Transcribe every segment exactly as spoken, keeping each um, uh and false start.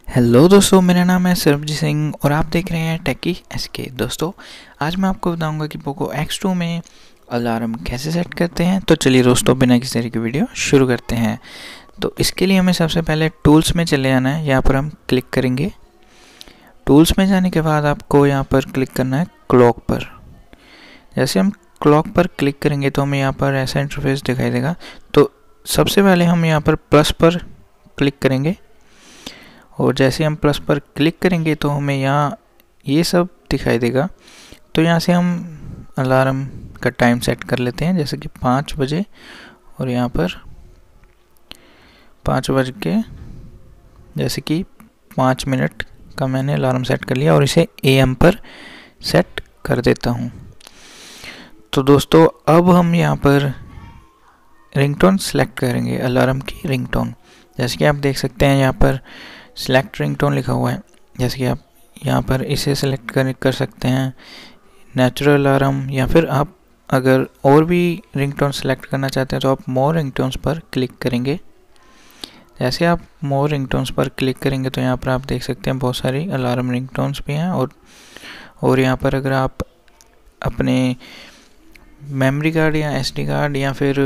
Hello दोस्तों, मेरा नाम है सरबजीत सिंह और आप देख रहे हैं टेकी एसके। दोस्तों, आज मैं आपको बताऊंगा कि पोको एक्स टू में अलार्म कैसे सेट करते हैं। तो चलिए दोस्तों, बिना किसी तरह की वीडियो शुरू करते हैं। तो इसके लिए हमें सबसे पहले टूल्स में चले जाना है। यहाँ पर हम क्लिक करेंगे। टूल्स में जाने के बाद आपको यहाँ पर क्लिक करना है क्लॉक पर। जैसे हम क्लॉक पर क्लिक करेंगे तो हमें यहाँ पर ऐसा इंटरफेस दिखाई देगा। तो सबसे पहले हम यहाँ पर प्लस पर क्लिक करेंगे और जैसे हम प्लस पर क्लिक करेंगे तो हमें यहाँ ये सब दिखाई देगा। तो यहाँ से हम अलार्म का टाइम सेट कर लेते हैं, जैसे कि पाँच बजे और यहाँ पर पाँच बज के जैसे कि पाँच मिनट का मैंने अलार्म सेट कर लिया और इसे ए एम पर सेट कर देता हूँ। तो दोस्तों, अब हम यहाँ पर रिंगटोन सेलेक्ट करेंगे, अलार्म की रिंगटोन। जैसे कि आप देख सकते हैं यहाँ पर सेलेक्ट रिंगटोन लिखा हुआ है। जैसे कि आप यहाँ पर इसे सेलेक्ट कर कर सकते हैं, नेचुरल अलार्म, या फिर आप अगर और भी रिंगटोन सेलेक्ट करना चाहते हैं तो आप मोर रिंगटोन्स पर क्लिक करेंगे। जैसे आप मोर रिंगटोन्स पर क्लिक करेंगे तो यहाँ पर आप देख सकते हैं बहुत सारी अलार्म रिंगटोन्स भी हैं। और और यहाँ पर अगर आप अपने मेमोरी कार्ड या एस डी कार्ड या फिर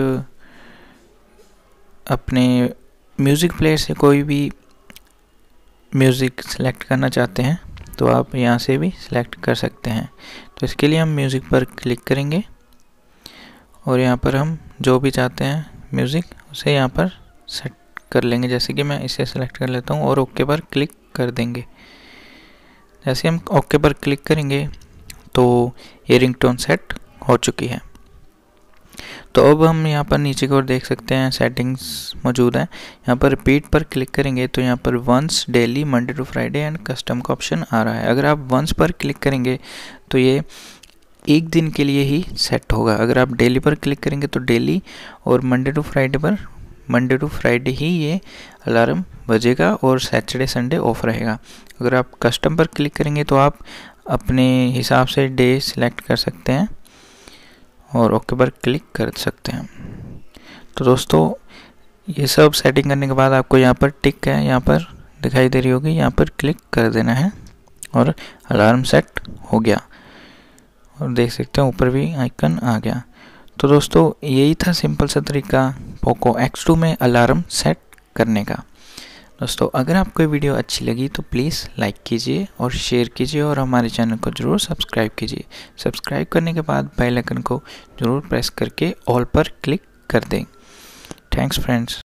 अपने म्यूज़िक प्लेयर से कोई भी म्यूज़िक सेलेक्ट करना चाहते हैं तो आप यहाँ से भी सिलेक्ट कर सकते हैं। तो इसके लिए हम म्यूज़िक पर क्लिक करेंगे और यहाँ पर हम जो भी चाहते हैं म्यूज़िक उसे यहाँ पर सेट कर लेंगे। जैसे कि मैं इसे सेलेक्ट कर लेता हूँ और ओके पर क्लिक कर देंगे। जैसे हम ओके पर क्लिक करेंगे तो ये रिंगटोन सेट हो चुकी है। तो अब हम यहाँ पर नीचे की ओर देख सकते हैं सेटिंग्स मौजूद है। यहाँ पर रिपीट पर क्लिक करेंगे तो यहाँ पर once, daily, Monday to Friday and custom का ऑप्शन आ रहा है। अगर आप वंस पर क्लिक करेंगे तो ये एक दिन के लिए ही सेट होगा। अगर आप डेली पर क्लिक करेंगे तो डेली, और मंडे टू फ्राइडे पर मंडे टू फ्राइडे ही ये अलार्म बजेगा और सैटरडे संडे ऑफ रहेगा। अगर आप कस्टम पर क्लिक करेंगे तो आप अपने हिसाब से डे सिलेक्ट कर सकते हैं और ओके पर क्लिक कर सकते हैं। तो दोस्तों, ये सब सेटिंग करने के बाद आपको यहाँ पर टिक है यहाँ पर दिखाई दे रही होगी, यहाँ पर क्लिक कर देना है और अलार्म सेट हो गया। और देख सकते हैं ऊपर भी आइकन आ गया। तो दोस्तों, यही था सिंपल सा तरीका पोको एक्स टू में अलार्म सेट करने का। दोस्तों, अगर आपको ये वीडियो अच्छी लगी तो प्लीज़ लाइक कीजिए और शेयर कीजिए और हमारे चैनल को ज़रूर सब्सक्राइब कीजिए। सब्सक्राइब करने के बाद बेल आइकन को ज़रूर प्रेस करके ऑल पर क्लिक कर दें। Thanks friends.